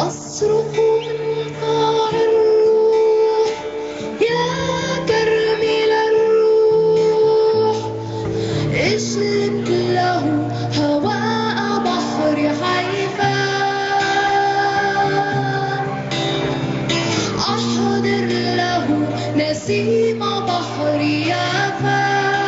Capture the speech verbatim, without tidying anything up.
أصرخ من قاع الروح يا كرمل الروح، اشرق له هواء بحر حيفا، أحضر له نسيم بحر يافا.